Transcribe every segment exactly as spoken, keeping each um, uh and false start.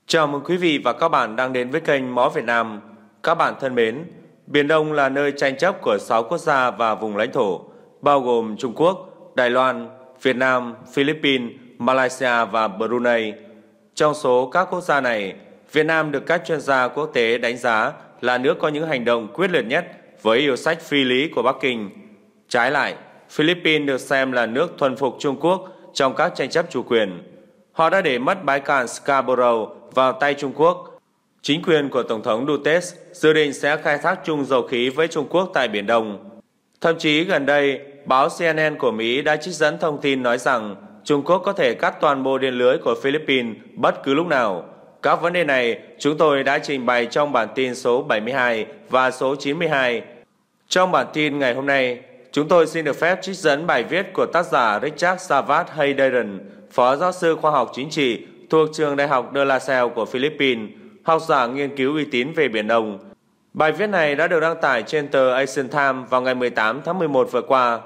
Chào mừng quý vị và các bạn đang đến với kênh Mõ Việt Nam. Các bạn thân mến, Biển Đông là nơi tranh chấp của sáu quốc gia và vùng lãnh thổ, bao gồm Trung Quốc, Đài Loan, Việt Nam, Philippines, Malaysia và Brunei. Trong số các quốc gia này, Việt Nam được các chuyên gia quốc tế đánh giá là nước có những hành động quyết liệt nhất với yêu sách phi lý của Bắc Kinh. Trái lại, Philippines được xem là nước thuần phục Trung Quốc trong các tranh chấp chủ quyền. Họ đã để mất bãi cạn Scarborough vào tay Trung Quốc. Chính quyền của Tổng thống Duterte dự định sẽ khai thác chung dầu khí với Trung Quốc tại Biển Đông. Thậm chí gần đây, báo C N N của Mỹ đã trích dẫn thông tin nói rằng Trung Quốc có thể cắt toàn bộ điện lưới của Philippines bất cứ lúc nào. Các vấn đề này chúng tôi đã trình bày trong bản tin số bảy mươi hai và số chín mươi hai. Trong bản tin ngày hôm nay, chúng tôi xin được phép trích dẫn bài viết của tác giả Richard Savat Haydaran, Phó giáo sư khoa học chính trị thuộc trường Đại học De La Salle của Philippines, học giả nghiên cứu uy tín về Biển Đông. Bài viết này đã được đăng tải trên tờ Asian Times vào ngày mười tám tháng mười một vừa qua.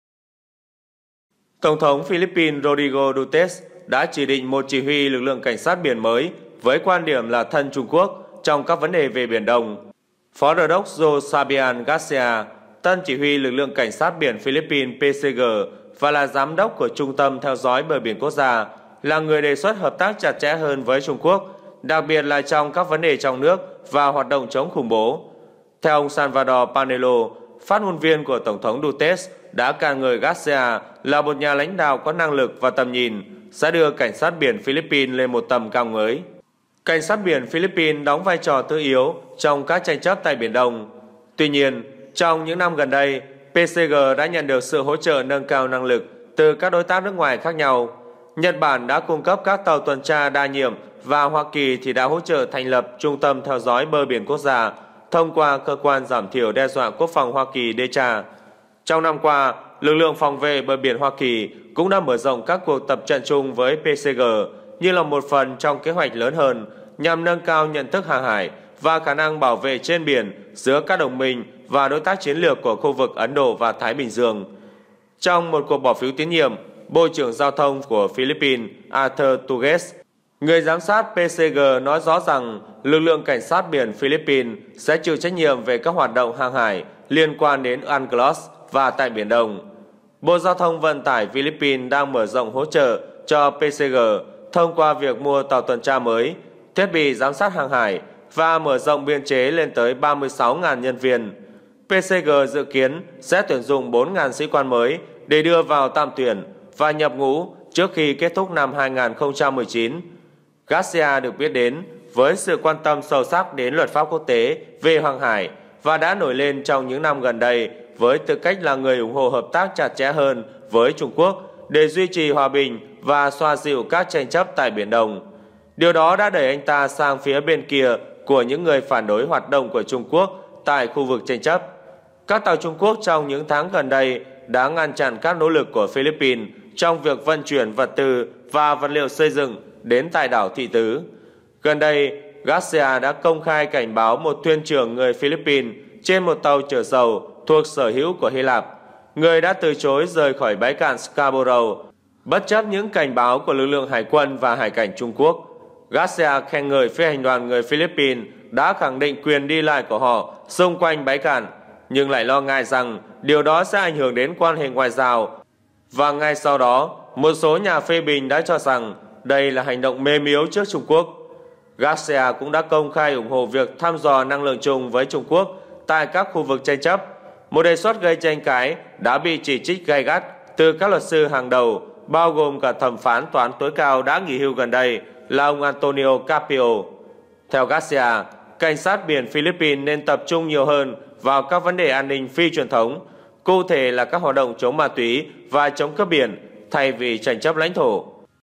Tổng thống Philippines Rodrigo Duterte đã chỉ định một chỉ huy lực lượng cảnh sát biển mới với quan điểm là thân Trung Quốc trong các vấn đề về Biển Đông. Phó Đô đốc Jose Sabian Garcia, tân chỉ huy lực lượng cảnh sát biển Philippines P C G và là giám đốc của Trung tâm theo dõi bờ biển quốc gia, là người đề xuất hợp tác chặt chẽ hơn với Trung Quốc, đặc biệt là trong các vấn đề trong nước và hoạt động chống khủng bố. Theo ông Salvador Panelo, phát ngôn viên của Tổng thống Duterte đã ca ngợi Garcia là một nhà lãnh đạo có năng lực và tầm nhìn, sẽ đưa cảnh sát biển Philippines lên một tầm cao mới. Cảnh sát biển Philippines đóng vai trò thứ yếu trong các tranh chấp tại Biển Đông. Tuy nhiên, trong những năm gần đây, P C G đã nhận được sự hỗ trợ nâng cao năng lực từ các đối tác nước ngoài khác nhau. Nhật Bản đã cung cấp các tàu tuần tra đa nhiệm và Hoa Kỳ thì đã hỗ trợ thành lập Trung tâm theo dõi bờ biển quốc gia thông qua cơ quan giảm thiểu đe dọa quốc phòng Hoa Kỳ D E C A. Trong năm qua, lực lượng phòng vệ bờ biển Hoa Kỳ cũng đã mở rộng các cuộc tập trận chung với P C G như là một phần trong kế hoạch lớn hơn nhằm nâng cao nhận thức hàng hải và khả năng bảo vệ trên biển giữa các đồng minh và đối tác chiến lược của khu vực Ấn Độ và Thái Bình Dương. Trong một cuộc bỏ phiếu tín nhiệm, Bộ trưởng Giao thông của Philippines Arthur Tugues, người giám sát P C G nói rõ rằng lực lượng cảnh sát biển Philippines sẽ chịu trách nhiệm về các hoạt động hàng hải liên quan đến U N C L O S và tại Biển Đông. Bộ Giao thông Vận tải Philippines đang mở rộng hỗ trợ cho P C G thông qua việc mua tàu tuần tra mới, thiết bị giám sát hàng hải và mở rộng biên chế lên tới ba mươi sáu nghìn nhân viên. P C G dự kiến sẽ tuyển dụng bốn nghìn sĩ quan mới để đưa vào tạm tuyển và nhập ngũ trước khi kết thúc năm hai nghìn không trăm mười chín. Garcia được biết đến với sự quan tâm sâu sắc đến luật pháp quốc tế về hàng hải và đã nổi lên trong những năm gần đây với tư cách là người ủng hộ hợp tác chặt chẽ hơn với Trung Quốc để duy trì hòa bình và xoa dịu các tranh chấp tại Biển Đông. Điều đó đã đẩy anh ta sang phía bên kia của những người phản đối hoạt động của Trung Quốc tại khu vực tranh chấp. Các tàu Trung Quốc trong những tháng gần đây đã ngăn chặn các nỗ lực của Philippines trong việc vận chuyển vật tư và vật liệu xây dựng đến tại đảo Thị Tứ. Gần đây, Garcia đã công khai cảnh báo một thuyền trưởng người Philippines trên một tàu chở dầu thuộc sở hữu của Hy Lạp, người đã từ chối rời khỏi bãi cạn Scarborough, bất chấp những cảnh báo của lực lượng hải quân và hải cảnh Trung Quốc. Garcia khen ngợi phi hành đoàn người Philippines đã khẳng định quyền đi lại của họ xung quanh bãi cạn, nhưng lại lo ngại rằng điều đó sẽ ảnh hưởng đến quan hệ ngoại giao. Và ngay sau đó, một số nhà phê bình đã cho rằng đây là hành động mềm yếu trước Trung Quốc. Garcia cũng đã công khai ủng hộ việc thăm dò năng lượng chung với Trung Quốc tại các khu vực tranh chấp, một đề xuất gây tranh cãi đã bị chỉ trích gay gắt từ các luật sư hàng đầu, bao gồm cả thẩm phán tòa án tối cao đã nghỉ hưu gần đây là ông Antonio Carpio. Theo Garcia, cảnh sát biển Philippines nên tập trung nhiều hơn vào các vấn đề an ninh phi truyền thống, cụ thể là các hoạt động chống ma túy và chống cướp biển thay vì tranh chấp lãnh thổ.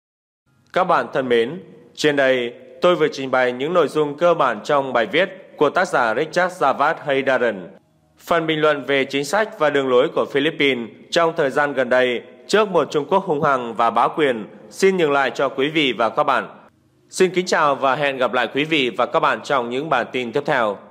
Các bạn thân mến, trên đây tôi vừa trình bày những nội dung cơ bản trong bài viết của tác giả Richard Savat Haydaran. Phần bình luận về chính sách và đường lối của Philippines trong thời gian gần đây trước một Trung Quốc hung hăng và bá quyền xin nhường lại cho quý vị và các bạn. Xin kính chào và hẹn gặp lại quý vị và các bạn trong những bản tin tiếp theo.